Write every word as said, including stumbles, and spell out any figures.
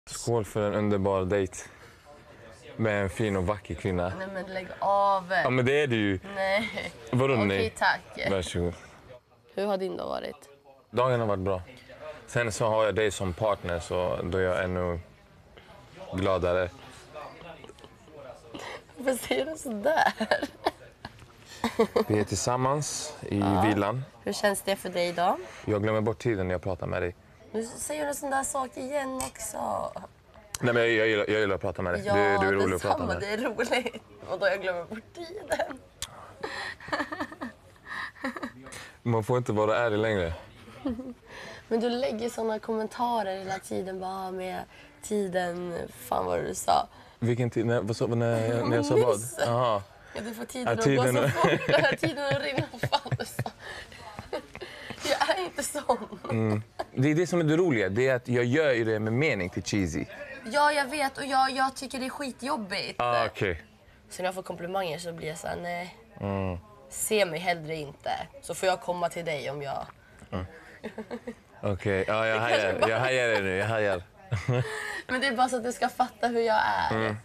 Skål för en underbar dejt. Med en fin och vacker kvinna. Nej men lägg av. Ja men det är det ju. Nej. Vadå nej? Okej tack. Varsågod. Hur har din dag varit? Dagen har varit bra. Sen så har jag dig som partner så då är jag ännu gladare. Varför säger du sådär? Vi är tillsammans i ja. villan. Hur känns det för dig då? Jag glömmer bort tiden när jag pratar med dig. Nu säger du en sån där sak igen också. Nej, men jag, jag, gillar, jag gillar att prata med dig. Ja, du, du är rolig att prata med. Det är roligt. Och då jag glömmer bort tiden. Man får inte vara ärlig längre. Men du lägger såna kommentarer hela tiden bara med tiden. Fan vad du sa. Vilken tid? När, vad så, när, när jag sa vad? Aha. Ja, du får tiden ja, att tiden gå så fort. Tiden att rinna. Fan du sa. Jag är inte sån. Mm. Det är det som är det roliga. Det är att jag gör ju det med mening till cheesy. Ja, jag vet. Och jag, jag tycker det är skitjobbigt. Ah, okej. Okay. Så när jag får komplimanger så blir jag så här, nej. Mm. Se mig hellre inte. Så får jag komma till dig om jag... Mm. Okej, okay. ja, jag hajar. Jag hajar det nu. Jag hajar. Men det är bara så att du ska fatta hur jag är. Mm.